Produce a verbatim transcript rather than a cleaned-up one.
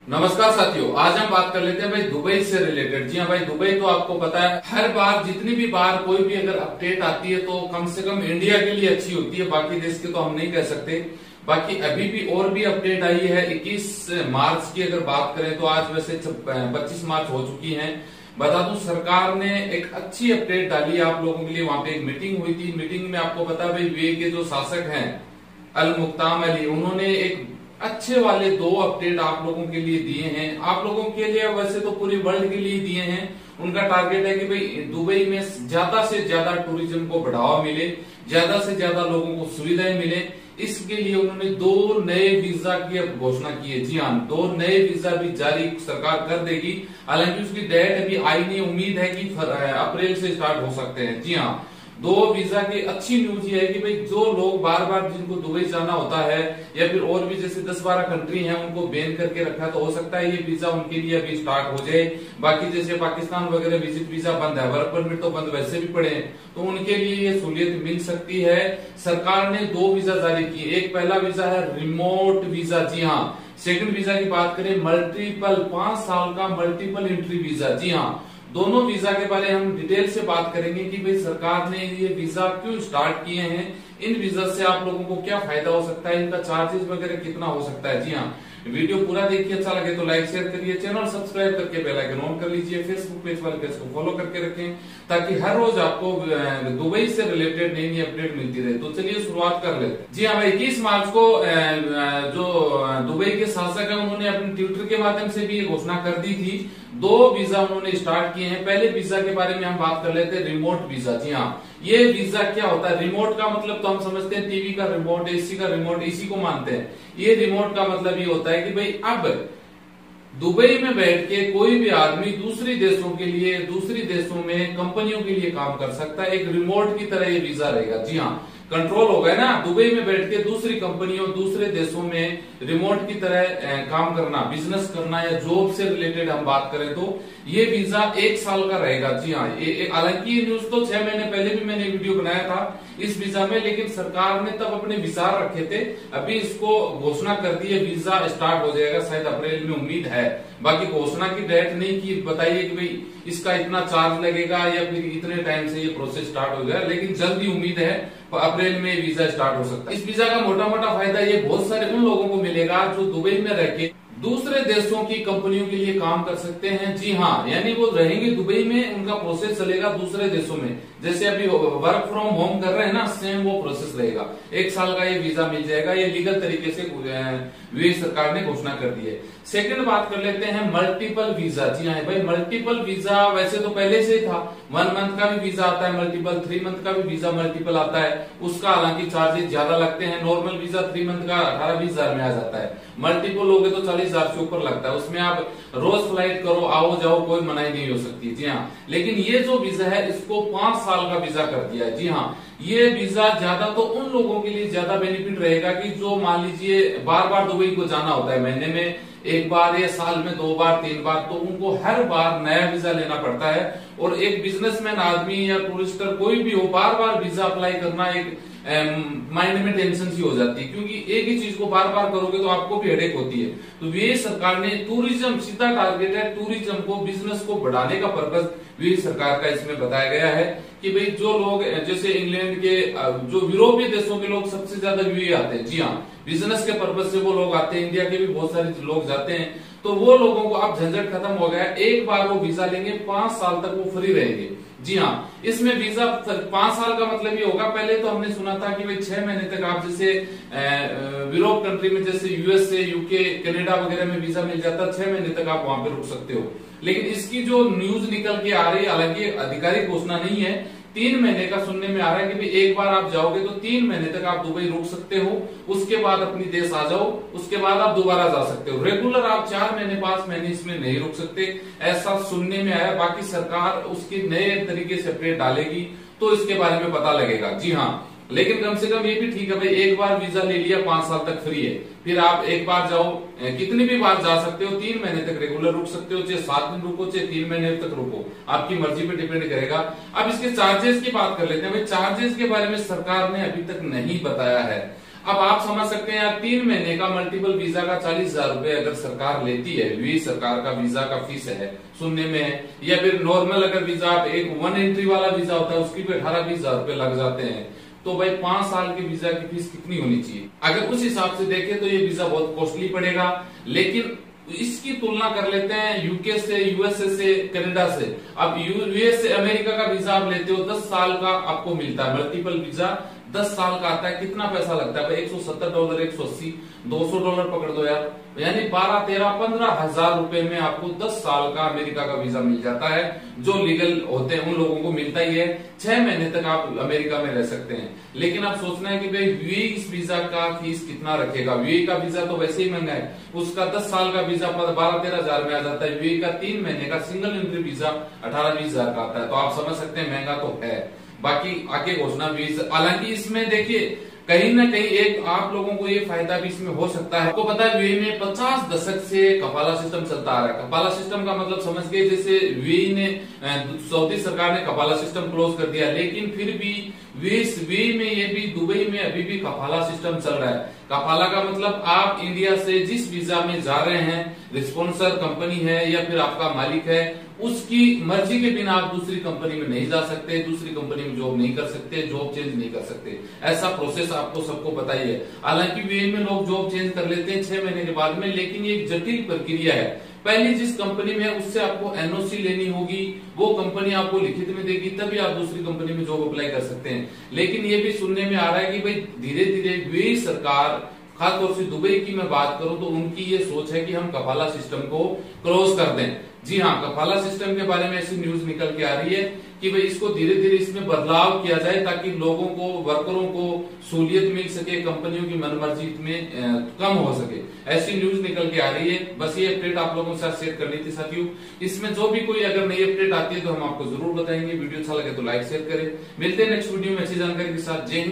नमस्कार साथियों, आज हम बात कर लेते हैं भाई दुबई से रिलेटेड। जी हाँ भाई, दुबई तो आपको पता है हर बार जितनी भी बार कोई भी अगर अपडेट आती है तो कम से कम इंडिया के लिए अच्छी होती है, बाकी देश के तो हम नहीं कह सकते। बाकी अभी भी और भी अपडेट आई है इक्कीस मार्च की अगर बात करें तो आज वैसे पच्चीस मार्च हो चुकी है। बता दूं, सरकार ने एक अच्छी अपडेट डाली है आप लोगों के लिए। वहां पे एक मीटिंग हुई थी, मीटिंग में आपको पता है भाई यूएई के जो शासक हैं अल मुक्ताम अली, उन्होंने एक अच्छे वाले दो अपडेट आप लोगों के लिए दिए हैं। आप लोगों के लिए वैसे तो पूरी वर्ल्ड के लिए दिए हैं। उनका टारगेट है कि भाई दुबई में ज्यादा से ज्यादा टूरिज्म को बढ़ावा मिले, ज्यादा से ज्यादा लोगों को सुविधाएं मिले। इसके लिए उन्होंने दो नए वीजा की अब घोषणा की है। जी हाँ, दो नए वीजा भी जारी सरकार कर देगी। हालांकि उसकी डेट अभी आई नहीं, उम्मीद है कि अप्रैल से स्टार्ट हो सकते हैं। जी हाँ, दो वीजा की अच्छी न्यूज ये है कि भाई जो लोग बार बार जिनको दुबई जाना होता है या फिर और भी जैसे दस बारह कंट्री हैं उनको बैन करके रखा, तो हो सकता है ये वीजा उनके लिए अभी स्टार्ट हो जाए। बाकी जैसे पाकिस्तान वगैरह विजिट वीजा बंद है, वर्क परमिट तो बंद वैसे भी पड़े हैं, तो उनके लिए ये सहूलियत मिल सकती है। सरकार ने दो वीजा जारी किए। एक पहला वीजा है रिमोट वीजा। जी हाँ, सेकंड वीजा की बात करें मल्टीपल पांच साल का मल्टीपल एंट्री वीजा। जी हाँ, दोनों वीजा के बारे में हम डिटेल से बात करेंगे कि भाई सरकार ने ये वीजा क्यों स्टार्ट किए हैं, इन वीजा से आप लोगों को क्या फायदा हो सकता है, इनका चार्जेस वगैरह कितना हो सकता है। जी हाँ, वीडियो पूरा देखिए, अच्छा लगे तो लाइक शेयर करिए, चैनल सब्सक्राइब करके बेल आइकन ऑन कर लीजिए, फेसबुक पेज वाले पेज को फॉलो करके रखें ताकि हर रोज आपको दुबई से रिलेटेड नई नई अपडेट मिलती रहे। तो चलिए शुरुआत कर लेते हैं। जी हाँ भाई, इक्कीस मार्च को जो दुबई के शासक है उन्होंने अपने ट्विटर के माध्यम से भी घोषणा कर दी थी। दो वीजा उन्होंने स्टार्ट किए हैं। पहले वीजा के बारे में हम बात कर लेते हैं, रिमोट वीजा। जी हाँ, ये वीजा क्या होता है? रिमोट का मतलब तो हम समझते हैं टीवी का रिमोट, एसी का रिमोट, इसी को मानते हैं। ये रिमोट का मतलब ये होता है कि भाई अब दुबई में बैठ के कोई भी आदमी दूसरी देशों के लिए, दूसरी देशों में कंपनियों के लिए काम कर सकता है। एक रिमोट की तरह ये वीजा रहेगा। जी हाँ, कंट्रोल हो गया ना, दुबई में बैठ के दूसरी कंपनियों, दूसरे देशों में रिमोट की तरह काम करना, बिजनेस करना या जॉब से रिलेटेड हम बात करें तो ये वीजा एक साल का रहेगा। जी हाँ, ये हालांकि ये न्यूज तो छह महीने पहले भी मैंने वीडियो बनाया था इस वीजा में, लेकिन सरकार ने तब अपने विचार रखे थे। अभी इसको घोषणा कर दी है, वीजा स्टार्ट हो जाएगा शायद अप्रैल में, उम्मीद है। बाकी घोषणा की डेट नहीं की, बताइए कि भाई इसका इतना चार्ज लगेगा या फिर इतने टाइम से ये प्रोसेस स्टार्ट हो जाएगा, लेकिन जल्दी उम्मीद है अप्रैल में वीजा स्टार्ट हो सकता है। इस वीजा का मोटा मोटा फायदा ये बहुत सारे उन लोगों को मिलेगा जो दुबई में रह के दूसरे देशों की कंपनियों के लिए काम कर सकते हैं। जी हाँ, यानी वो रहेंगे दुबई में, उनका प्रोसेस चलेगा दूसरे देशों में। जैसे अभी वर्क फ्रॉम होम कर रहे हैं ना, सेम वो प्रोसेस रहेगा। एक साल का ये वीजा मिल जाएगा। ये लीगल तरीके से यूएई सरकार ने घोषणा कर दी है। सेकंड बात कर लेते हैं मल्टीपल वीजा। जी हाँ भाई, मल्टीपल वीजा वैसे तो पहले से ही था। वन मंथ का भी वीजा आता है मल्टीपल, थ्री मंथ का भी वीजा मल्टीपल आता है। उसका हालांकि चार्जेस ज्यादा लगते हैं। नॉर्मल वीजा थ्री मंथ का अठारह बीस हजार में आ जाता है, मल्टीपल हो गए तो चालीस हजार से ऊपर लगता है। उसमें आप रोज फ्लाइट करो, आओ जाओ, कोई मनाही नहीं हो सकती। जी हाँ, लेकिन ये जो वीजा है इसको पांच साल का वीजा कर दिया है। जी हाँ, ये वीजा ज्यादा तो उन लोगों के लिए ज्यादा बेनिफिट रहेगा कि जो मान लीजिए बार बार दुबई को जाना होता है, महीने में एक बार या साल में दो बार तीन बार, तो उनको हर बार नया वीजा लेना पड़ता है। और एक बिजनेसमैन आदमी या टूरिस्टर कोई भी हो, बार बार वीजा अप्लाई करना एक माइंड में टेंशन सी हो जाती है, क्योंकि एक ही चीज को बार बार करोगे तो आपको भी हेडेक होती है। तो ये सरकार ने टूरिज्म, सीधा टारगेट है टूरिज्म को, बिजनेस को बढ़ाने का पर्पज भी सरकार का इसमें बताया गया है कि भाई जो लोग जैसे इंग्लैंड के, जो यूरोपीय देशों के लोग सबसे ज्यादा यूएई आते हैं। जी हाँ, बिजनेस के पर्पज से वो लोग आते हैं। इंडिया के भी बहुत सारे लोग जाते हैं। तो वो लोगों को अब झंझट खत्म हो गया। एक बार वो वीजा लेंगे, पांच साल तक वो फ्री रहेंगे। जी हाँ, इसमें वीजा पांच साल का मतलब ये होगा, पहले तो हमने सुना था कि भाई छह महीने तक आप जैसे यूरोप कंट्री में जैसे यूएसए, यूके, कनाडा वगैरह में वीजा मिल जाता है, छह महीने तक आप वहां पे रुक सकते हो। लेकिन इसकी जो न्यूज निकल के आ रही है, हालांकि आधिकारिक घोषणा नहीं है, तीन महीने का सुनने में आ रहा है कि भाई एक बार आप जाओगे तो तीन महीने तक आप दुबई रुक सकते हो, उसके बाद अपनी देश आ जाओ, उसके बाद आप दोबारा जा सकते हो। रेगुलर आप चार महीने पांच महीने इसमें नहीं रुक सकते, ऐसा सुनने में आया। बाकी सरकार उसके नए तरीके से अपडेट डालेगी तो इसके बारे में पता लगेगा। जी हाँ, लेकिन कम से कम ये भी ठीक है भाई, एक बार वीजा ले लिया, पांच साल तक फ्री है। फिर आप एक बार जाओ, कितनी भी बार जा सकते हो, तीन महीने तक रेगुलर रुक सकते हो, चाहे सात दिन रुको चाहे तीन महीने तक रुको, आपकी मर्जी पे डिपेंड करेगा। अब इसके चार्जेस की बात कर लेते हैं भाई। चार्जेस के बारे में सरकार ने अभी तक नहीं बताया है। अब आप समझ सकते हैं यार, तीन महीने का मल्टीपल वीजा का चालीस हजार रूपये अगर सरकार लेती है, वी सरकार का वीजा का फीस है सुनने में है, या फिर नॉर्मल अगर वीजा आप एक वन एंट्री वाला वीजा होता है उसकी भी अठारह बीस हजार रूपये लग जाते हैं, तो भाई पांच साल के वीजा की फीस कितनी होनी चाहिए? अगर उस हिसाब से देखें तो ये वीजा बहुत कॉस्टली पड़ेगा। लेकिन इसकी तुलना कर लेते हैं यूके से, यूएसए से, कनाडा से। अब यूएस से अमेरिका का वीजा आप लेते हो, दस साल का आपको मिलता है, मल्टीपल वीजा दस साल का आता है। कितना पैसा लगता है भाई? एक सौ सत्तर डॉलर, एक सौ अस्सी, दो सौ डॉलर पकड़ दो यार, यानी बारह तेरह पंद्रह हजार रुपए में आपको दस साल का अमेरिका का वीजा मिल जाता है। जो लीगल होते हैं उन लोगों को मिलता ही है, छह महीने तक आप अमेरिका में रह सकते हैं। लेकिन आप सोचना है कि भाई वी इस वीजा का फीस कितना रखेगा? वी का वीजा तो वैसे ही महंगा है, उसका दस साल का वीजा बारह तेरह हजार में आ जाता है, वी का तीन महीने का सिंगल एंट्री वीजा अठारह बीस हजार का आता है। तो आप समझ सकते हैं महंगा तो है। बाकी आगे घोषणा भी, हालांकि इसमें देखिए कहीं ना कहीं एक आप लोगों को ये फायदा भी इसमें हो सकता है। आपको पता है यूएई में पचास दशक से कपाला सिस्टम चलता आ रहा है। कपाला सिस्टम का मतलब समझ गए, जैसे यूएई ने, सऊदी सरकार ने कपाला सिस्टम क्लोज कर दिया, लेकिन फिर भी यूएई में ये भी, दुबई में अभी भी कपाला सिस्टम चल रहा है। कपाला का मतलब आप इंडिया से जिस वीजा में जा रहे हैं, रिस्पॉन्सर कंपनी है या फिर आपका मालिक है, उसकी मर्जी के बिना आप दूसरी कंपनी में नहीं जा सकते, दूसरी कंपनी में जॉब नहीं कर सकते, जॉब चेंज नहीं कर सकते। ऐसा प्रोसेस आपको सबको पता ही है। हालांकि यूएई में लोग जॉब चेंज कर लेते हैं छह महीने के बाद में, लेकिन ये एक जटिल प्रक्रिया है। पहली जिस कंपनी में है उससे आपको एनओसी लेनी होगी, वो कंपनी आपको लिखित में देगी, तभी आप दूसरी कंपनी में जॉब अप्लाई कर सकते हैं। लेकिन ये भी सुनने में आ रहा है कि भाई धीरे धीरे यूएई सरकार, खासतौर से दुबई की मैं बात करूं तो उनकी ये सोच है कि हम कपाला सिस्टम को क्लोज कर दें। जी हाँ, कपाला सिस्टम के बारे में ऐसी न्यूज निकल के आ रही है कि भाई इसको धीरे धीरे इसमें बदलाव किया जाए ताकि लोगों को, वर्करों को सहूलियत मिल सके, कंपनियों की मनमर्जी में कम हो सके। ऐसी न्यूज निकल के आ रही है। बस ये अपडेट आप लोगों के साथ शेयर करनी थी साथियों। इसमें जो भी कोई अगर नई अपडेट आती है तो हम आपको जरूर बताएंगे। वीडियो अच्छा लगे तो लाइक शेयर करें। मिलते हैं नेक्स्ट वीडियो में अच्छी जानकारी के साथ। जय हिंद।